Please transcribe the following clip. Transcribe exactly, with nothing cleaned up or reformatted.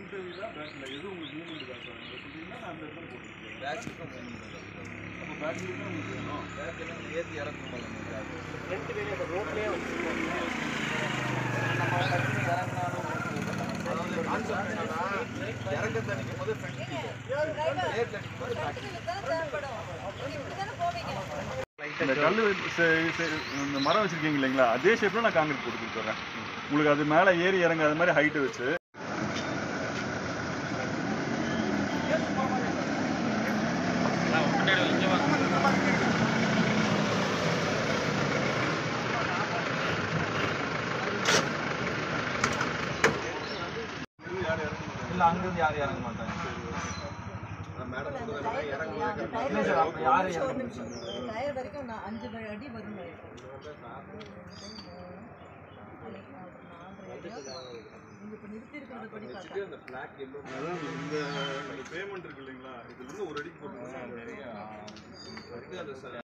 Front வீலா பேக்ல எது உங்களுக்கு மூவ்மெண்ட் காட்டுறாங்க அதை சொன்னீங்கன்னா நான் அந்த இடத்துல போட்டுருக்கேன். பேக்குக்கு மூவ்மெண்ட் அப்போ பேக் வீல் தான் உங்களுக்கு வேணும். பேக்கில் ஏற்றி இறக்கும் போது ஃப்ரண்ட் வீல் அந்த ரோட்லேயே வச்சுருக்கோம். நம்ம டக்குனு இறங்கினாலும் அதாவது கான்செப்ட் என்னன்னா இறங்க தணிக்கும் போது ஃப்ரண்ட் வீல் ஏற்றி அடிக்கும் போது பேக் இந்த கல் இந்த மரம் வச்சிருக்கீங்க இல்லைங்களா, அதே ஷேப்ல நான் காங்கிரீட் போட்டு கொடுத்துட்றேன் உங்களுக்கு. அது மேலே ஏறி இறங்க அது மாதிரி ஹைட்டு வச்சு இல்லை அங்கேருந்து யாரும் இறங்க மாட்டாங்க. மேடம் சொல்றதுனால இறங்கும்போது யாரும் இறங்க டயர் வரைக்கும் நான் அஞ்சு அடி வரும். நீங்க இப்போ நிறுத்தி இருக்கிறத படி பார்த்தா அந்த பிளாக் எல்லோ இந்த பேமெண்ட் இருக்கு இல்லைங்களா, இதுல இருந்து ஒரு அடிக்கு போட்டு நிறைய அந்த